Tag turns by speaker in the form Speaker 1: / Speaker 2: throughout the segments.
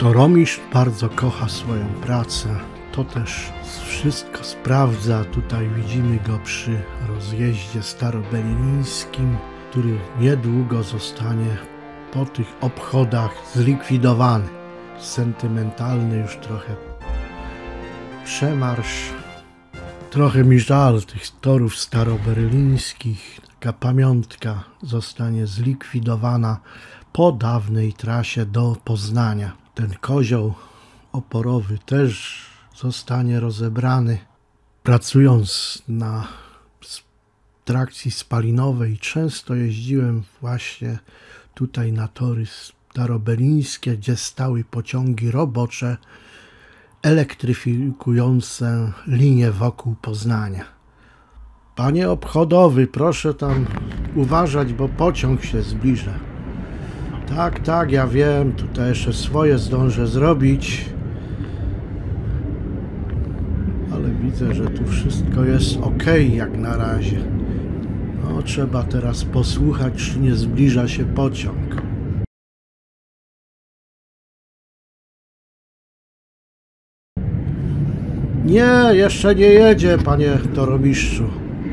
Speaker 1: Toromistrz bardzo kocha swoją pracę. To też wszystko sprawdza. Tutaj widzimy go przy rozjeździe staroberlińskim, który niedługo zostanie po tych obchodach zlikwidowany. Sentymentalny już trochę przemarsz. Trochę mi żal tych torów staroberlińskich. Taka pamiątka zostanie zlikwidowana po dawnej trasie do Poznania. Ten kozioł oporowy też zostanie rozebrany. Pracując na trakcji spalinowej często jeździłem właśnie tutaj na tory staroberlińskie, gdzie stały pociągi robocze elektryfikujące linie wokół Poznania. Panie obchodowy, proszę tam uważać, bo pociąg się zbliża. Tak, ja wiem, tutaj jeszcze swoje zdążę zrobić. Ale widzę, że tu wszystko jest ok jak na razie. No, trzeba teraz posłuchać, czy nie zbliża się pociąg. Nie, jeszcze nie jedzie, panie toromistrzu.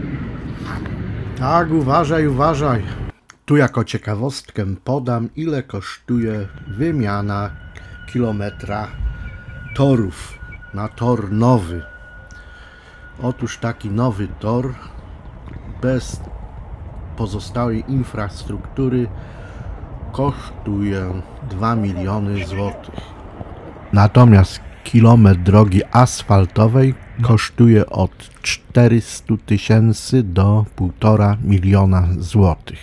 Speaker 1: Tak, uważaj. Tu jako ciekawostkę podam, ile kosztuje wymiana kilometra torów na tor nowy. Otóż taki nowy tor bez pozostałej infrastruktury kosztuje 2 miliony złotych. Natomiast kilometr drogi asfaltowej kosztuje od 400 000 do 1,5 miliona złotych.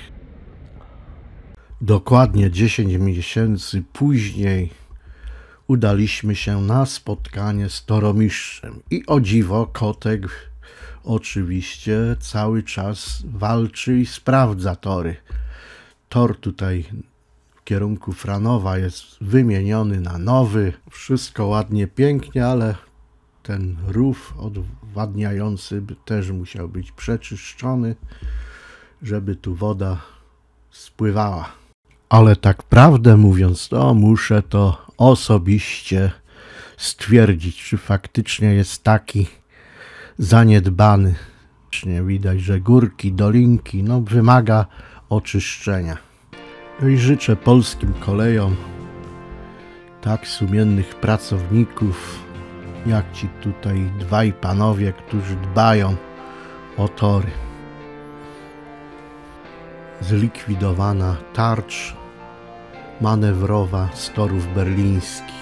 Speaker 1: Dokładnie 10 miesięcy później udaliśmy się na spotkanie z toromistrzem i o dziwo Kotek oczywiście cały czas walczy i sprawdza tory. Tor tutaj w kierunku Franowa jest wymieniony na nowy. Wszystko ładnie, pięknie, ale ten rów odwadniający też musiał być przeczyszczony, żeby tu woda spływała. Ale tak prawdę mówiąc, to muszę to osobiście stwierdzić, czy faktycznie jest taki zaniedbany. Widać, że górki, dolinki, no wymaga oczyszczenia. No i życzę polskim kolejom tak sumiennych pracowników, jak ci tutaj dwaj panowie, którzy dbają o tory. Zlikwidowana tarcz manewrowa z torów berlińskich.